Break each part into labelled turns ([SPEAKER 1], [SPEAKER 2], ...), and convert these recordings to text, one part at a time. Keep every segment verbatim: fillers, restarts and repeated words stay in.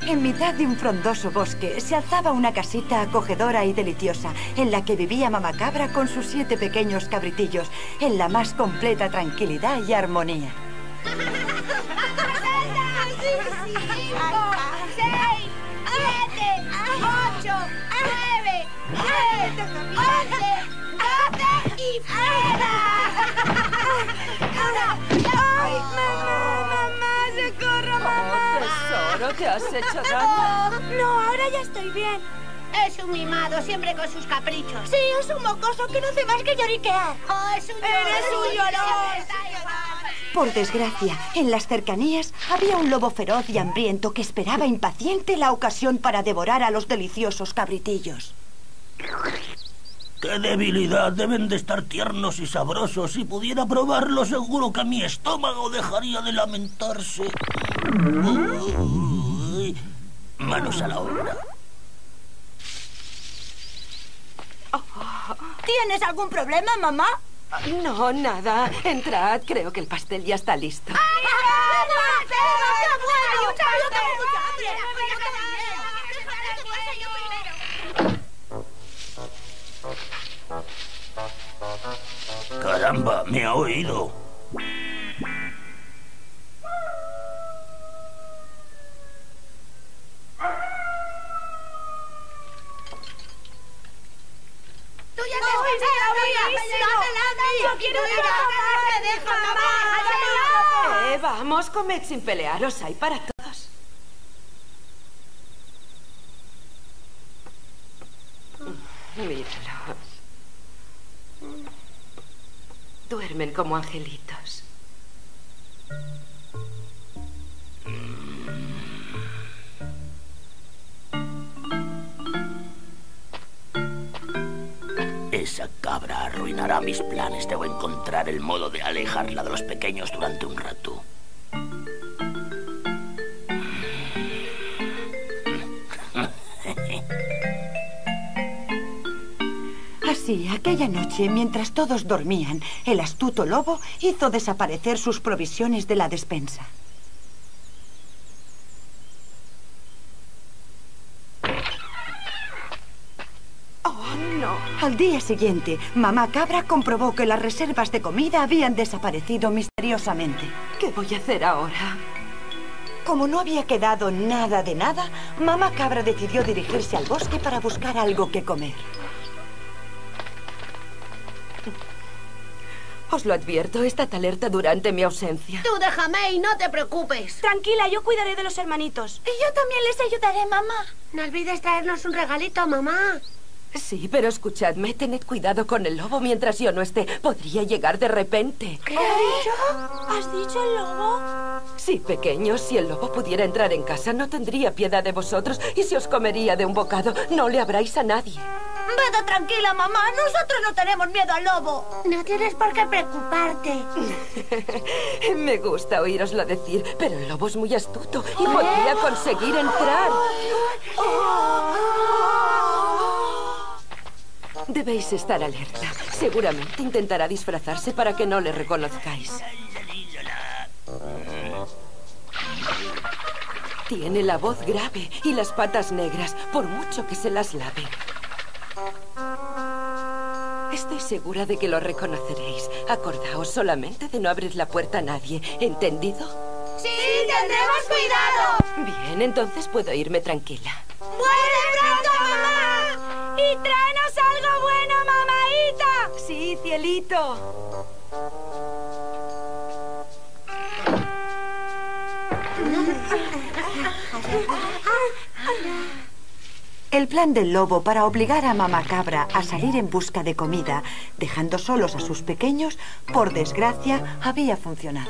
[SPEAKER 1] En mitad de un frondoso bosque se alzaba una casita acogedora y deliciosa en la que vivía Mamá Cabra con sus siete pequeños cabritillos en la más completa tranquilidad y armonía.
[SPEAKER 2] seis, siete, ocho, nueve, diez, once, doce y fuera. ¡Ay, mamá, mamá! ¡Socorro, mamá!
[SPEAKER 3] Tesoro, ¿te has hecho daño?
[SPEAKER 2] No, ahora ya estoy bien. Es un mimado, siempre con sus caprichos. Sí, es un mocoso que no hace más que lloriquear. Oh, es un llorón. ¡Eres un llorón!
[SPEAKER 1] Por desgracia, en las cercanías había un lobo feroz y hambriento que esperaba impaciente la ocasión para devorar a los deliciosos cabritillos.
[SPEAKER 4] ¡Qué debilidad! Deben de estar tiernos y sabrosos. Si pudiera probarlo, seguro que mi estómago dejaría de lamentarse. Uy, manos a la obra.
[SPEAKER 2] ¿Tienes algún problema, mamá?
[SPEAKER 3] No, nada. Entrad, creo que el pastel ya está listo.
[SPEAKER 4] ¡Caramba! ¡Me ha oído!
[SPEAKER 2] ¡Tú ya te fuiste, ¡Yo quiero ir a ¡Me deja, mamá!
[SPEAKER 3] Eh, vamos, comed sin pelearos. Hay para todos. Míralos. Duermen como angelitos.
[SPEAKER 4] Esa cabra arruinará mis planes. Debo encontrar el modo de alejarla de los pequeños durante un rato.
[SPEAKER 1] Así, aquella noche, mientras todos dormían, el astuto lobo hizo desaparecer sus provisiones de la despensa.
[SPEAKER 3] ¡Oh, no!
[SPEAKER 1] Al día siguiente, Mamá Cabra comprobó que las reservas de comida habían desaparecido misteriosamente.
[SPEAKER 3] ¿Qué voy a hacer ahora?
[SPEAKER 1] Como no había quedado nada de nada, Mamá Cabra decidió dirigirse al bosque para buscar algo que comer.
[SPEAKER 3] Os lo advierto, estad alerta durante mi ausencia.
[SPEAKER 2] Tú déjame y no te preocupes.
[SPEAKER 5] Tranquila, yo cuidaré de los hermanitos.
[SPEAKER 2] Y yo también les ayudaré, mamá. No olvides traernos un regalito, mamá.
[SPEAKER 3] Sí, pero escuchadme, tened cuidado con el lobo mientras yo no esté. Podría llegar de repente.
[SPEAKER 2] ¿Qué has dicho?
[SPEAKER 5] ¿Has dicho el lobo?
[SPEAKER 3] Sí, pequeños, si el lobo pudiera entrar en casa, no tendría piedad de vosotros y se os comería de un bocado. No le habráis a nadie.
[SPEAKER 2] Vete tranquila, mamá. Nosotros no tenemos miedo al lobo. No tienes por qué preocuparte.
[SPEAKER 3] Me gusta oíroslo decir, pero el lobo es muy astuto y podría conseguir entrar. Debéis estar alerta. Seguramente intentará disfrazarse para que no le reconozcáis. Tiene la voz grave y las patas negras, por mucho que se las lave. Estoy segura de que lo reconoceréis. Acordaos solamente de no abrir la puerta a nadie. ¿Entendido?
[SPEAKER 2] ¡Sí, tendremos cuidado!
[SPEAKER 3] Bien, entonces puedo irme tranquila.
[SPEAKER 2] ¡Vuelve pronto, mamá!
[SPEAKER 5] ¡Y tráenos algo bueno, mamaíta!
[SPEAKER 3] Sí, cielito.
[SPEAKER 1] El plan del lobo para obligar a Mamá Cabra a salir en busca de comida, dejando solos a sus pequeños, por desgracia, había funcionado.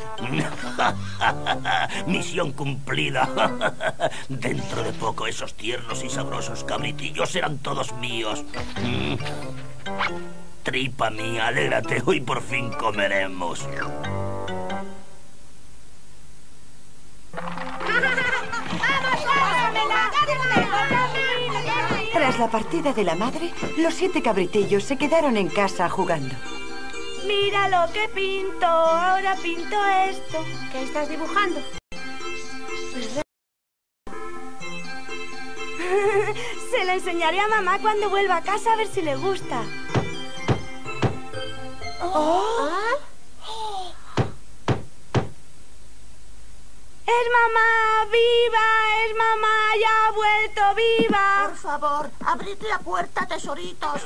[SPEAKER 4] Misión cumplida. Dentro de poco esos tiernos y sabrosos cabritillos serán todos míos. Mm. Tripa mía, alégrate, hoy por fin comeremos.
[SPEAKER 1] Tras la partida de la madre, los siete cabritillos se quedaron en casa jugando.
[SPEAKER 5] Mira lo que pinto, ahora pinto esto.
[SPEAKER 2] ¿Qué estás dibujando?
[SPEAKER 5] enseñaré a mamá cuando vuelva a casa a ver si le gusta.
[SPEAKER 2] Oh.
[SPEAKER 5] ¡Es mamá! ¡Viva! ¡Es mamá! ¡Ya ha vuelto! ¡Viva!
[SPEAKER 2] Por favor, abrid la puerta, tesoritos.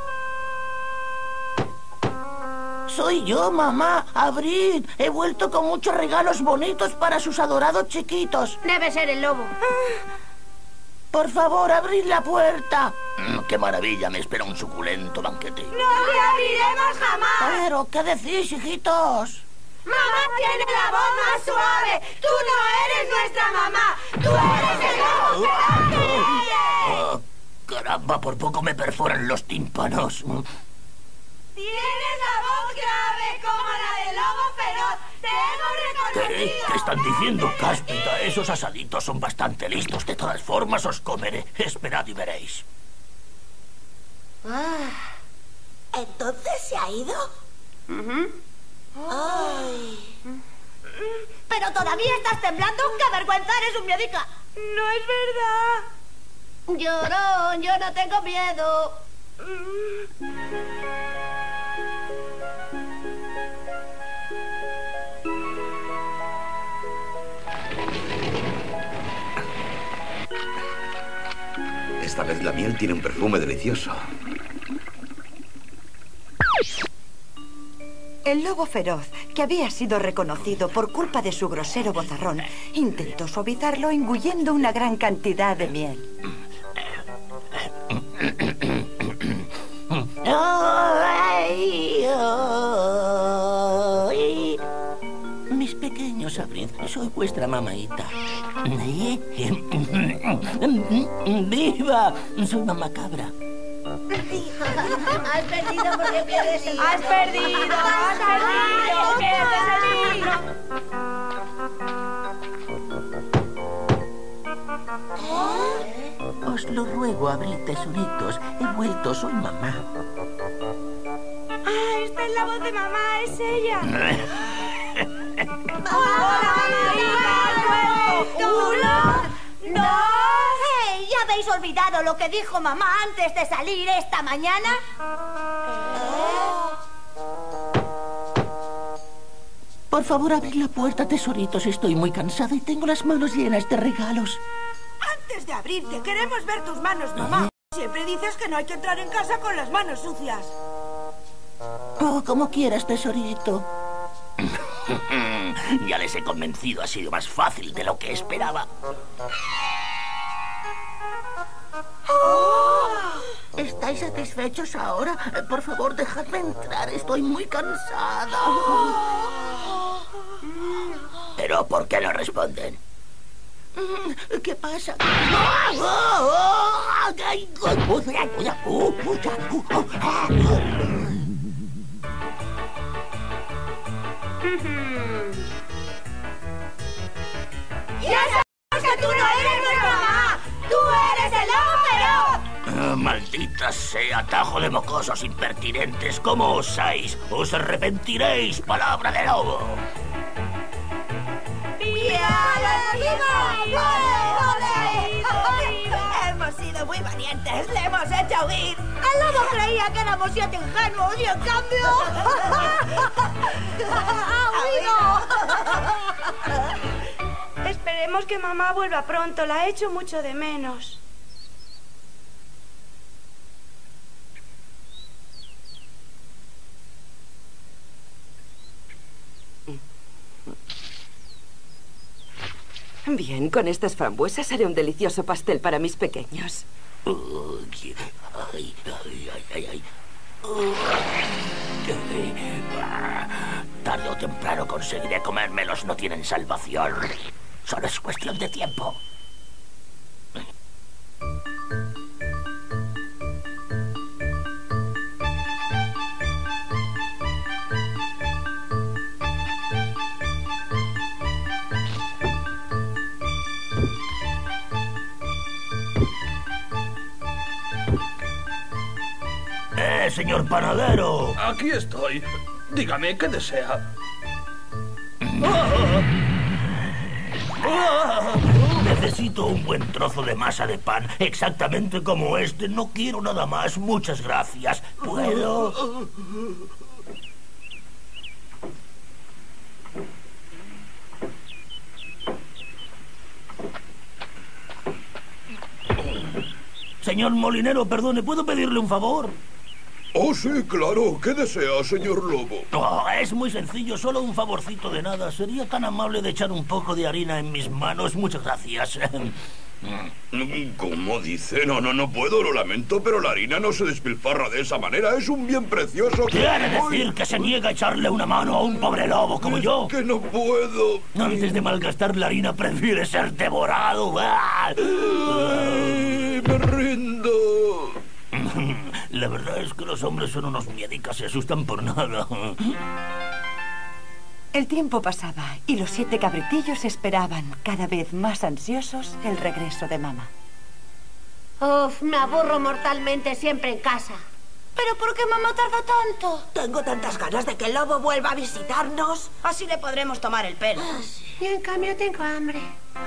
[SPEAKER 6] Soy yo, mamá. Abrid. He vuelto con muchos regalos bonitos para sus adorados chiquitos.
[SPEAKER 2] Debe ser el lobo.
[SPEAKER 6] Por favor, abrid la puerta.
[SPEAKER 4] Mm, ¡Qué maravilla! Me espera un suculento banquete.
[SPEAKER 5] ¡No le abriremos jamás!
[SPEAKER 6] Pero, ¿qué decís, hijitos?
[SPEAKER 5] ¡Mamá tiene la voz más suave! ¡Tú no eres nuestra mamá! ¡Tú eres el lobo feroz!
[SPEAKER 4] Oh, caramba, por poco me perforan los tímpanos.
[SPEAKER 5] ¡Tienes la voz grave como la del lobo feroz! ¡Te hemos
[SPEAKER 4] ¿Qué?
[SPEAKER 5] reconocido!
[SPEAKER 4] ¿Qué están diciendo, cáspita? Esos asaditos son bastante listos. De todas formas, os comeré. Esperad y veréis.
[SPEAKER 2] Ah, ¿entonces se ha ido? Ay. Pero todavía estás temblando. ¡Qué vergüenza! Eres un miedica.
[SPEAKER 5] ¡No es verdad!
[SPEAKER 2] Llorón, yo no tengo miedo.
[SPEAKER 7] Esta vez la miel tiene un perfume delicioso.
[SPEAKER 1] El lobo feroz, que había sido reconocido por culpa de su grosero vozarrón, intentó suavizarlo engullendo una gran cantidad de miel.
[SPEAKER 6] Ay, ay. Mis pequeños, abrid. Soy vuestra mamaita. ¡Viva! Soy mamá cabra.
[SPEAKER 2] Has perdido porque pierdes el
[SPEAKER 5] ¡Has perdido! ¡Has perdido! ¡Pierdes el vino!
[SPEAKER 6] Os lo ruego, abrid, tesoritos. He vuelto, soy mamá.
[SPEAKER 5] ¡Ah, esta es la voz de mamá! ¡Es ella!
[SPEAKER 2] ¡Hola,
[SPEAKER 5] ¡Uno! ¡Dos!
[SPEAKER 2] ¡Hey! ¿Ya habéis olvidado lo que dijo mamá antes de salir esta mañana?
[SPEAKER 6] Por favor, abrid la puerta, tesoritos. Estoy muy cansada y tengo las manos llenas de regalos.
[SPEAKER 5] Antes de abrirte, queremos ver tus manos, mamá. Siempre dices que no hay que entrar en casa con las manos sucias.
[SPEAKER 6] Oh, como quieras, tesorito.
[SPEAKER 4] Ya les he convencido. Ha sido más fácil de lo que esperaba.
[SPEAKER 6] ¿Estáis satisfechos ahora? Por favor, dejadme entrar. Estoy muy cansada.
[SPEAKER 4] ¿Pero por qué no responden?
[SPEAKER 6] ¿Qué pasa?
[SPEAKER 5] ¡Ya sabemos que tú no eres nuestra mamá! ¡Tú eres el lobo feroz!
[SPEAKER 4] Ah, maldita sea, tajo de mocosos impertinentes. ¿Cómo osáis? Os arrepentiréis, palabra de lobo.
[SPEAKER 5] Hemos sido muy valientes, le hemos hecho huir.
[SPEAKER 2] El lobo creía que éramos siete ingenuos y en cambio... ¡Ha huido!
[SPEAKER 5] Esperemos que mamá vuelva pronto, la he hecho mucho de menos.
[SPEAKER 3] Bien, con estas frambuesas haré un delicioso pastel para mis pequeños.
[SPEAKER 4] Uy, ay, ay, ay, ay, ay. Uh, ah, tarde o temprano conseguiré comérmelos. No tienen salvación. Solo es cuestión de tiempo. ¡Eh, señor panadero!
[SPEAKER 8] Aquí estoy. Dígame, ¿qué desea?
[SPEAKER 4] Me Necesito un buen trozo de masa de pan, exactamente como este. No quiero nada más. Muchas gracias. ¿Puedo? Señor molinero, perdone, ¿puedo pedirle un favor?
[SPEAKER 9] Oh, sí, claro. ¿Qué desea, señor Lobo?
[SPEAKER 4] Oh, es muy sencillo, solo un favorcito de nada. ¿Sería tan amable de echar un poco de harina en mis manos? Muchas gracias.
[SPEAKER 9] ¿Cómo dice? No, no, no puedo, lo lamento, pero la harina no se despilfarra de esa manera. Es un bien precioso que...
[SPEAKER 4] ¿Quiere decir que se niega a echarle una mano a un pobre lobo como yo?
[SPEAKER 9] Que no puedo.
[SPEAKER 4] Antes de malgastar la harina, prefiere ser devorado.
[SPEAKER 9] Ay, me rindo.
[SPEAKER 4] La verdad es que los hombres son unos miedicas, se asustan por nada.
[SPEAKER 1] El tiempo pasaba y los siete cabritillos esperaban, cada vez más ansiosos, el regreso de mamá.
[SPEAKER 2] Uf, me aburro mortalmente siempre en casa.
[SPEAKER 5] ¿Pero por qué mamá tardó tanto?
[SPEAKER 10] Tengo tantas ganas de que el lobo vuelva a visitarnos. Así le podremos tomar el pelo.
[SPEAKER 2] Y en cambio tengo hambre.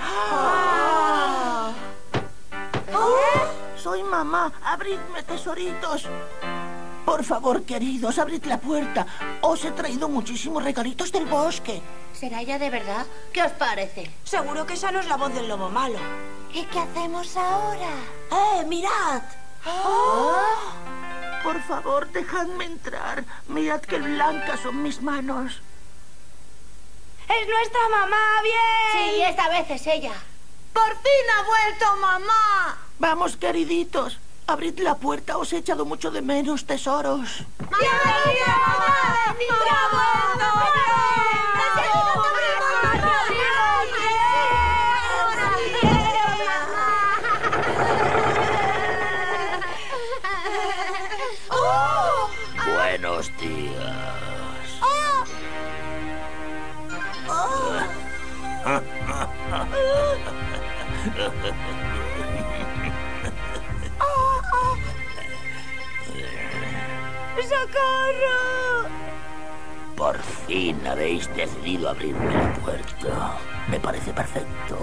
[SPEAKER 6] Ah. Oh, soy mamá. Abridme, tesoritos. Por favor, queridos, abrid la puerta. Os he traído muchísimos regalitos del bosque.
[SPEAKER 2] ¿Será ella de verdad? ¿Qué os parece?
[SPEAKER 10] Seguro que esa no es la voz del lobo malo.
[SPEAKER 5] ¿Y qué hacemos ahora?
[SPEAKER 10] ¡Eh, mirad!
[SPEAKER 6] Oh. Por favor, dejadme entrar. Mirad qué blancas son mis manos.
[SPEAKER 5] ¡Es nuestra mamá! ¡Bien!
[SPEAKER 2] Sí, esta vez es ella.
[SPEAKER 5] ¡Por fin ha vuelto mamá!
[SPEAKER 6] Vamos, queriditos. Abrid la puerta, os he echado mucho de menos, tesoros.
[SPEAKER 5] ¡Bienvenida, mamá!
[SPEAKER 4] Buenos días.
[SPEAKER 5] ¡Oh! ¡Oh! ¡Socorro!
[SPEAKER 4] Por fin habéis decidido abrirme la puerta. Me parece perfecto.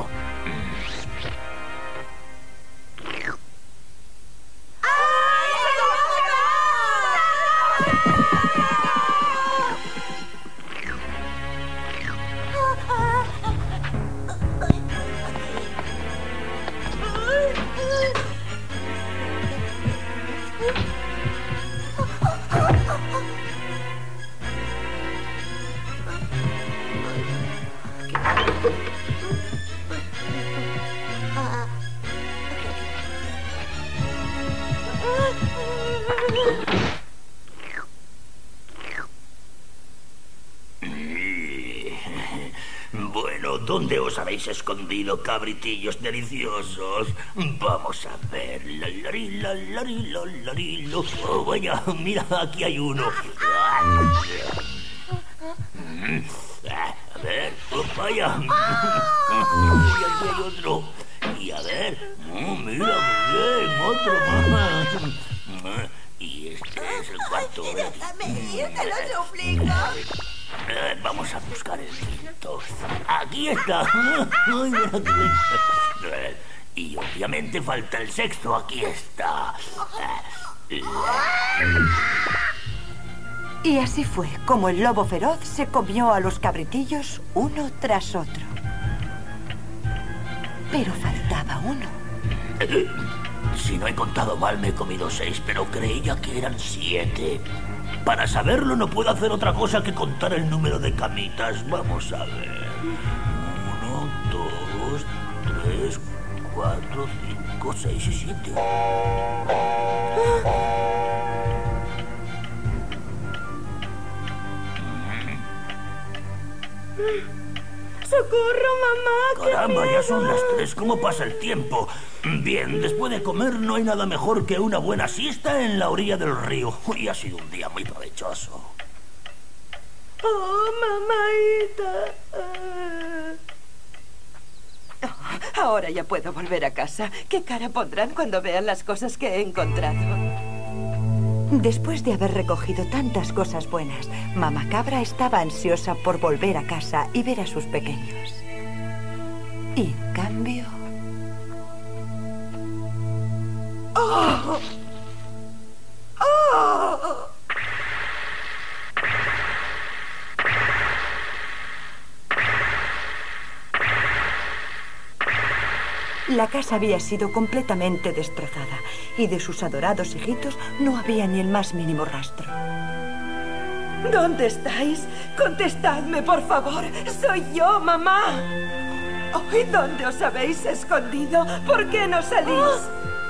[SPEAKER 4] Bueno, ¿dónde os habéis escondido, cabritillos deliciosos? Vamos a ver. Lalari, lalari, lalarilo. Oh, vaya, mira, aquí hay uno. A ver, oh, vaya. Y aquí hay otro. Y a ver, oh, mira, bien, otro más. Y este es el cuarto.
[SPEAKER 10] Déjame ir, te lo suplico.
[SPEAKER 4] Eh, vamos a buscar el quinto. Aquí está. Ay, mira qué... eh, y obviamente falta el sexto. Aquí está. Eh,
[SPEAKER 1] Y así fue como el lobo feroz se comió a los cabritillos uno tras otro. Pero faltaba uno.
[SPEAKER 4] eh, si no he contado mal, me he comido seis, pero creía que eran siete. Para saberlo no puedo hacer otra cosa que contar el número de camitas. Vamos a ver. Uno, dos, tres, cuatro, cinco, seis y siete.
[SPEAKER 5] ¡Socorro, mamá!
[SPEAKER 4] Caramba, ya son las tres. ¿Cómo pasa el tiempo? Bien, después de comer no hay nada mejor que una buena siesta en la orilla del río. Hoy ha sido un día muy provechoso.
[SPEAKER 5] ¡Oh, mamaita!
[SPEAKER 3] Oh, ahora ya puedo volver a casa. ¿Qué cara pondrán cuando vean las cosas que he encontrado?
[SPEAKER 1] Después de haber recogido tantas cosas buenas, mamá cabra estaba ansiosa por volver a casa y ver a sus pequeños. Y en cambio... La casa había sido completamente destrozada y de sus adorados hijitos no había ni el más mínimo rastro.
[SPEAKER 3] ¿Dónde estáis? Contestadme, por favor. Soy yo, mamá. ¿Y dónde os habéis escondido? ¿Por qué no salís?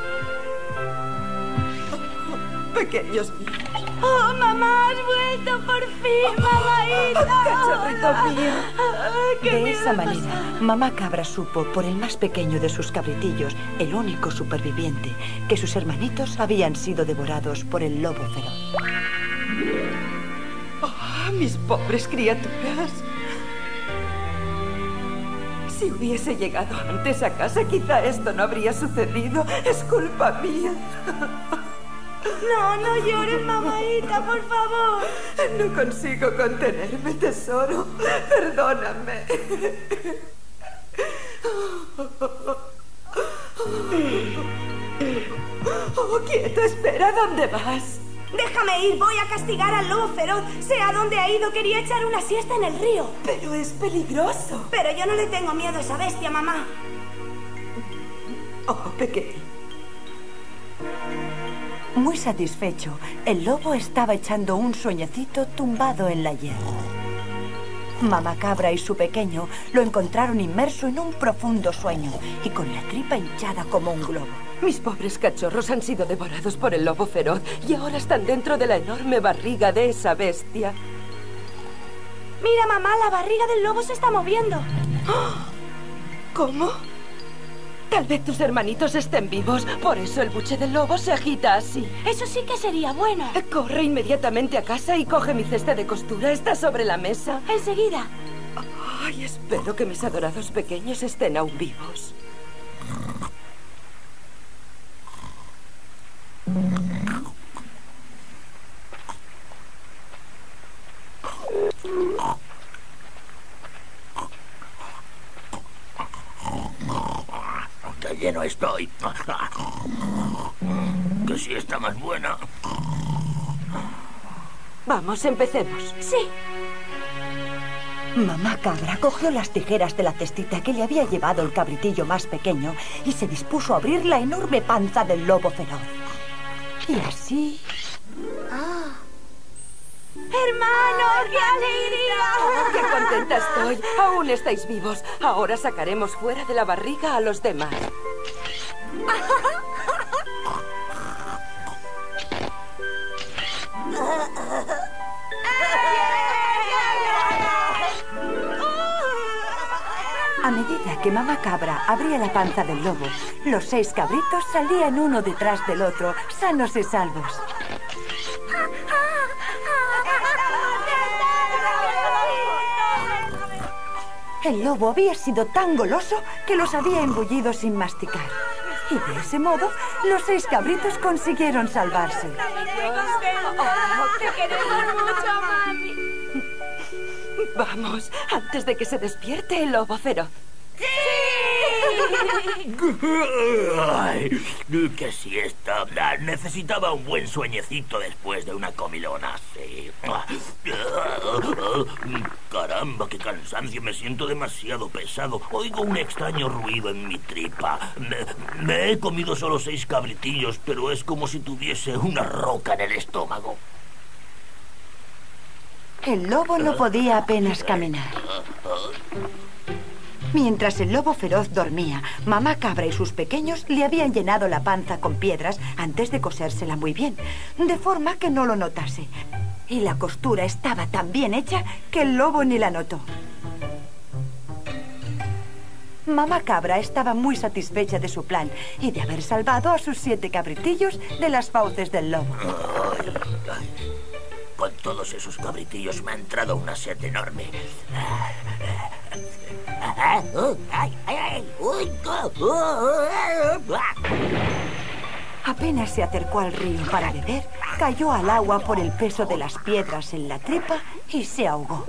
[SPEAKER 3] Oh, pequeños míos.
[SPEAKER 2] ¡Oh, mamá! ¡Has vuelto por fin, mamaíta!
[SPEAKER 3] ¡Cachorrito mío!
[SPEAKER 1] De esa manera, mamá cabra supo por el más pequeño de sus cabritillos, el único superviviente, que sus hermanitos habían sido devorados por el lobo feroz.
[SPEAKER 3] ¡Oh, mis pobres criaturas! Si hubiese llegado antes a casa, quizá esto no habría sucedido. Es culpa mía.
[SPEAKER 2] No, no llores, mamaíta, por favor.
[SPEAKER 3] No consigo contenerme, tesoro. Perdóname. Oh, quieto, espera, ¿dónde vas?
[SPEAKER 2] Déjame ir, voy a castigar al lobo feroz. Sé a dónde ha ido, quería echar una siesta en el río.
[SPEAKER 3] Pero es peligroso.
[SPEAKER 2] Pero yo no le tengo miedo a esa bestia, mamá.
[SPEAKER 3] Oh, pequeño.
[SPEAKER 1] Muy satisfecho, el lobo estaba echando un sueñecito tumbado en la hierba. Mamá cabra y su pequeño lo encontraron inmerso en un profundo sueño y con la tripa hinchada como un globo.
[SPEAKER 3] Mis pobres cachorros han sido devorados por el lobo feroz y ahora están dentro de la enorme barriga de esa bestia.
[SPEAKER 2] Mira, mamá, la barriga del lobo se está moviendo.
[SPEAKER 3] ¿Cómo? Tal vez tus hermanitos estén vivos. Por eso el buche del lobo se agita así.
[SPEAKER 2] Eso sí que sería bueno.
[SPEAKER 3] Corre inmediatamente a casa y coge mi cesta de costura. Está sobre la mesa.
[SPEAKER 2] Enseguida.
[SPEAKER 3] Ay, espero que mis adorados pequeños estén aún vivos.
[SPEAKER 4] ¡Qué lleno estoy! ¡Que sí está más buena!
[SPEAKER 3] Vamos, empecemos.
[SPEAKER 2] Sí.
[SPEAKER 1] Mamá cabra cogió las tijeras de la cestita que le había llevado el cabritillo más pequeño y se dispuso a abrir la enorme panza del lobo feroz. Y así...
[SPEAKER 2] ¡Ah! ¡Hermano, qué alegría!
[SPEAKER 3] ¡Qué contenta estoy! Aún estáis vivos. Ahora sacaremos fuera de la barriga a los demás.
[SPEAKER 1] A medida que mamá cabra abría la panza del lobo, los seis cabritos salían uno detrás del otro, sanos y salvos. El lobo había sido tan goloso que los había embullido sin masticar. Y de ese modo, los seis cabritos consiguieron salvarse.
[SPEAKER 2] ¡Te queremos mucho, mami!
[SPEAKER 3] Vamos, antes de que se despierte el lobo feroz.
[SPEAKER 2] ¡Sí!
[SPEAKER 4] Ay, ¡qué siesta! Necesitaba un buen sueñecito después de una comilona, sí. Caramba, qué cansancio. Me siento demasiado pesado. Oigo un extraño ruido en mi tripa. Me, me he comido solo seis cabritillos, pero es como si tuviese una roca en el estómago.
[SPEAKER 1] El lobo no podía apenas caminar. Mientras el lobo feroz dormía, mamá cabra y sus pequeños le habían llenado la panza con piedras antes de cosérsela muy bien, de forma que no lo notase. Y la costura estaba tan bien hecha que el lobo ni la notó. Mamá cabra estaba muy satisfecha de su plan y de haber salvado a sus siete cabritillos de las fauces del lobo.
[SPEAKER 4] Ay, ay. Con todos esos cabritillos me ha entrado una sed enorme.
[SPEAKER 1] Apenas se acercó al río para beber, cayó al agua por el peso de las piedras en la tripa y se ahogó.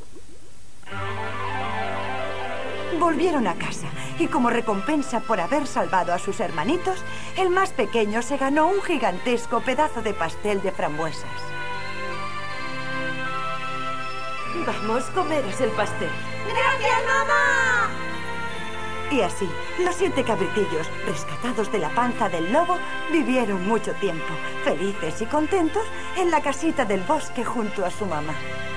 [SPEAKER 1] Volvieron a casa y como recompensa por haber salvado a sus hermanitos, el más pequeño se ganó un gigantesco pedazo de pastel de frambuesas.
[SPEAKER 3] Vamos, comeros el pastel.
[SPEAKER 2] ¡Gracias, mamá!
[SPEAKER 1] Y así, los siete cabritillos, rescatados de la panza del lobo, vivieron mucho tiempo, felices y contentos, en la casita del bosque junto a su mamá.